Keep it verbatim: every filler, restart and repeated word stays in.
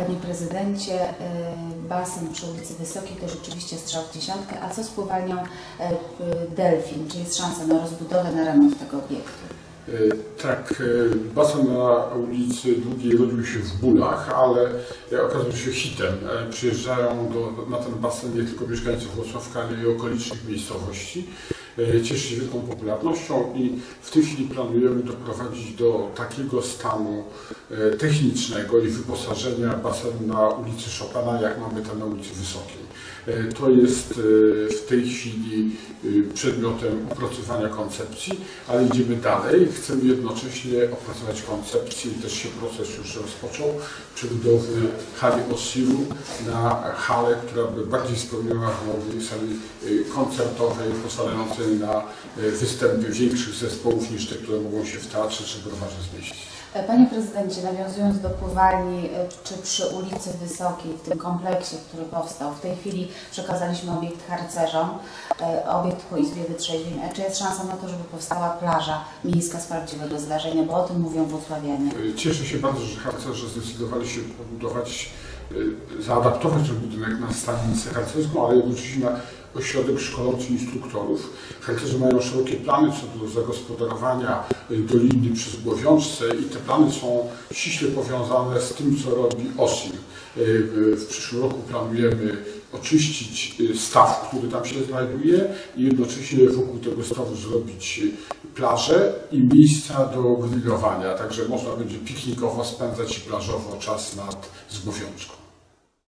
Panie Prezydencie, basen przy ulicy Wysokiej to rzeczywiście strzał w dziesiątkę, a co z pływalnią Delfin? Czy jest szansa na rozbudowę, na remont tego obiektu? Tak, basen na ulicy Długiej rodził się w Bólach, ale okazał się hitem. Przyjeżdżają do, na ten basen nie tylko mieszkańcy Włocławka, ale i okolicznych miejscowości. Cieszy się wielką popularnością i w tej chwili planujemy doprowadzić do takiego stanu technicznego i wyposażenia basenu na ulicy Chopina, jak mamy tam na ulicy Wysokiej. To jest w tej chwili przedmiotem opracowania koncepcji, ale idziemy dalej. Chcemy jednocześnie opracować koncepcję i też się proces już rozpoczął przebudowy hali Osiru na halę, która by bardziej spełniała wymogi sali koncertowej, pozwalającej na występy większych zespołów niż te, które mogą się w teatrze czy browarze zmieścić. Panie Prezydencie, nawiązując do pływalni, czy przy ulicy Wysokiej, w tym kompleksie, który powstał, w tej chwili przekazaliśmy obiekt harcerzom, obiekt po izbie wytrzeźwień. Czy jest szansa na to, żeby powstała plaża miejska z prawdziwego zdarzenia, bo o tym mówią włocławianie? Cieszę się bardzo, że harcerze zdecydowali się pobudować, zaadaptować ten budynek na stanicę harcerską, ale jednocześnie na ośrodek szkolący instruktorów. Harcerze mają szerokie plany co do zagospodarowania doliny przy Zgłowiączce i te plany są ściśle powiązane z tym, co robi Osir. W przyszłym roku planujemy oczyścić staw, który tam się znajduje i jednocześnie wokół tego stawu zrobić plażę i miejsca do grillowania, także można będzie piknikowo spędzać i plażowo czas nad Zgłowiączką.